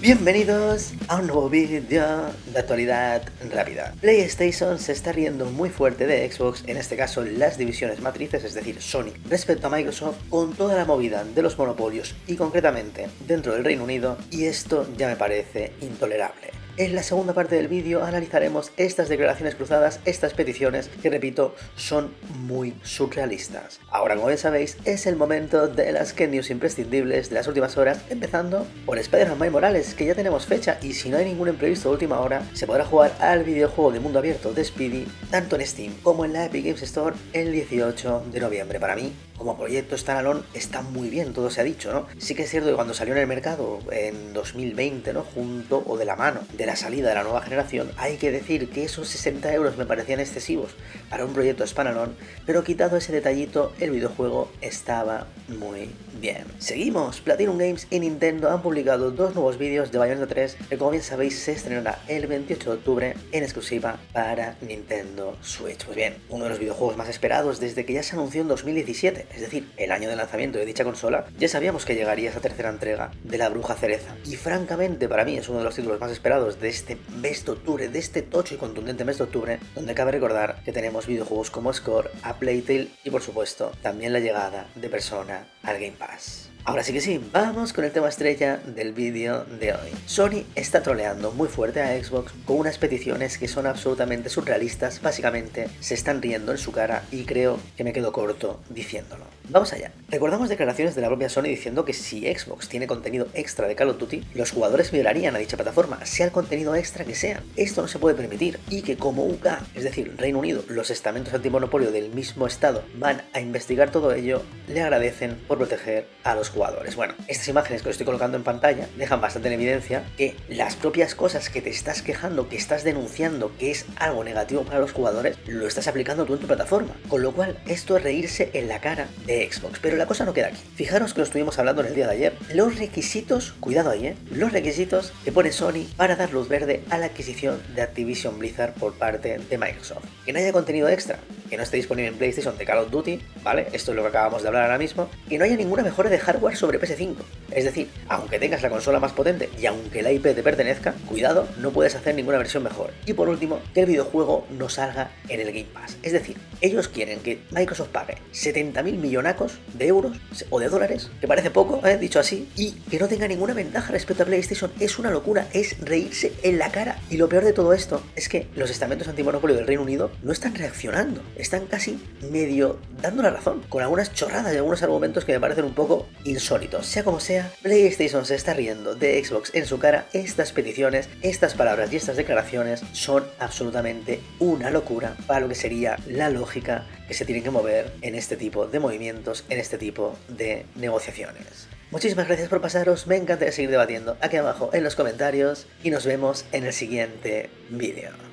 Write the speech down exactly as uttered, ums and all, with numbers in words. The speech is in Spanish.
Bienvenidos a un nuevo vídeo de actualidad rápida. PlayStation se está riendo muy fuerte de Xbox, en este caso las divisiones matrices, es decir, Sony, respecto a Microsoft, con toda la movida de los monopolios y concretamente dentro del Reino Unido, y esto ya me parece intolerable. En la segunda parte del vídeo analizaremos estas declaraciones cruzadas, estas peticiones que, repito, son muy surrealistas. Ahora, como bien sabéis, es el momento de las Ken News imprescindibles de las últimas horas, empezando por Spider-Man Miles Morales, que ya tenemos fecha y si no hay ningún imprevisto de última hora, se podrá jugar al videojuego de mundo abierto de Speedy, tanto en Steam como en la Epic Games Store el dieciocho de noviembre. Para mí, como proyecto standalone, está muy bien, todo se ha dicho, ¿no? Sí que es cierto que cuando salió en el mercado en dos mil veinte, ¿no? Junto o de la mano de la salida de la nueva generación, hay que decir que esos sesenta euros me parecían excesivos para un proyecto standalone, pero quitado ese detallito, el videojuego estaba muy bien. Seguimos. Platinum Games y Nintendo han publicado dos nuevos vídeos de Bayonetta tres, que como bien sabéis se estrenará el veintiocho de octubre en exclusiva para Nintendo Switch. Pues bien, uno de los videojuegos más esperados desde que ya se anunció en dos mil diecisiete, es decir, el año de lanzamiento de dicha consola. Ya sabíamos que llegaría esa tercera entrega de La Bruja Cereza, y francamente para mí es uno de los títulos más esperados de este mes de octubre, de este tocho y contundente mes de octubre, donde cabe recordar que tenemos videojuegos como Score, A Plague Tale y por supuesto también la llegada de Persona al Game Pass. Ahora sí que sí, vamos con el tema estrella del vídeo de hoy. Sony está troleando muy fuerte a Xbox con unas peticiones que son absolutamente surrealistas, básicamente se están riendo en su cara y creo que me quedo corto diciéndolo. Vamos allá. Recordamos declaraciones de la propia Sony diciendo que si Xbox tiene contenido extra de Call of Duty, los jugadores migrarían a dicha plataforma, sea el contenido extra que sea. Esto no se puede permitir y que como U K, es decir, Reino Unido, los estamentos antimonopolio del mismo estado van a investigar todo ello, le agradecen por proteger a los jugadores. Bueno, estas imágenes que os estoy colocando en pantalla dejan bastante en evidencia que las propias cosas que te estás quejando, que estás denunciando que es algo negativo para los jugadores, lo estás aplicando tú en tu plataforma, con lo cual esto es reírse en la cara de Xbox. Pero la cosa no queda aquí. Fijaros que lo estuvimos hablando en el día de ayer, los requisitos, cuidado ahí, ¿eh? Los requisitos que pone Sony para dar luz verde a la adquisición de Activision Blizzard por parte de Microsoft. Que no haya contenido extra, que no esté disponible en PlayStation de Call of Duty, ¿vale? Esto es lo que acabamos de hablar ahora mismo. Que no haya ninguna mejora de hardware sobre P S cinco. Es decir, aunque tengas la consola más potente y aunque la I P te pertenezca, cuidado, no puedes hacer ninguna versión mejor. Y por último, que el videojuego no salga en el Game Pass. Es decir, ellos quieren que Microsoft pague setenta mil millonacos de euros o de dólares, que parece poco, ¿eh? Dicho así, y que no tenga ninguna ventaja respecto a PlayStation. Es una locura, es reírse en la cara. Y lo peor de todo esto es que los estamentos antimonopolio del Reino Unido no están reaccionando, están casi medio dando la razón, con algunas chorradas y algunos argumentos que me parecen un poco insólitos. Sea como sea, PlayStation se está riendo de Xbox en su cara. Estas peticiones, estas palabras y estas declaraciones son absolutamente una locura para lo que sería la lógica que se tiene que mover en este tipo de movimientos, en este tipo de negociaciones. Muchísimas gracias por pasaros, me encantaría seguir debatiendo aquí abajo en los comentarios y nos vemos en el siguiente vídeo.